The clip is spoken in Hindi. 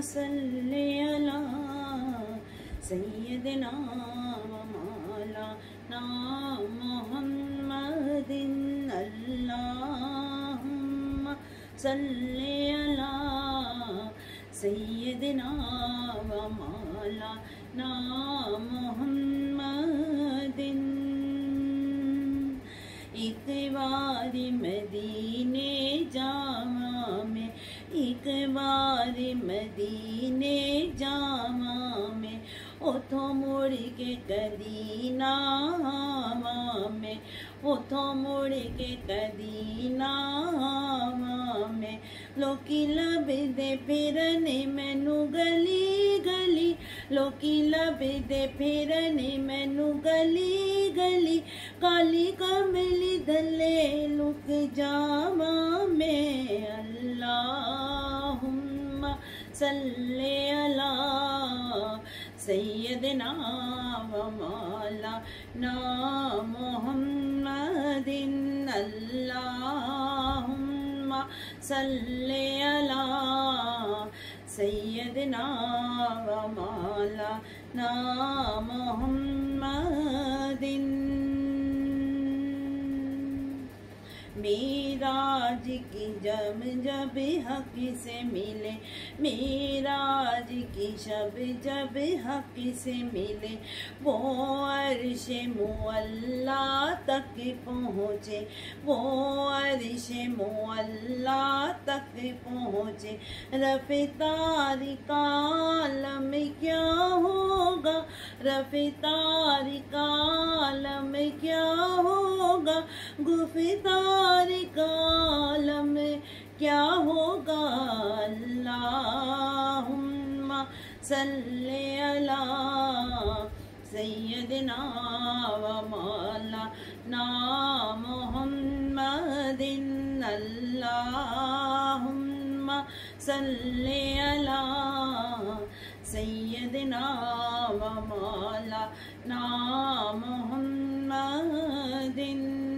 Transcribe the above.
सल्ले अला सय्यदना व मौलाना मुहम्मदिन अल्लाहुम्मा सल्ले अला सय्यदना व मौलाना मुहम्मदिन। एक बार मदीने जावा में, एक बार मदीने जावा में, उथों मुड़ के कदी ना आवा में, उथों मुड़ के कदी ना आवा में। लोकी लभदे फिरने मैनू गली गली, लोकी लभदे फिरने मैनू गली गली, काली कमली दले लुक जावा में। अल्लाहुम्मा सल्ले अला सय्यदना व मौलाना मुहम्मदिन अल्लाहुम्मा सल्ले अला सय्यदना व मौलाना मुहम्मदिन। मेराज की जब जब हक से मिले, मेराज की शब जब हक से मिले, वो अर्श मुअल्ला तक पहुँचे, वो अर्श मुअल्ला तक पहुँचे। रफ़्तार का आलम क्या होगा, रफ़्तार का आलम क्या होगा, गुफ़्तार का आलम क्या होगा। अल्लाहुम्मा सल्ले अला सय्यदना व मौलाना मुहम्मदिन अल्लाहुम्मा सल्ले अला सय्यदना व मौलाना मुहम्मदिन।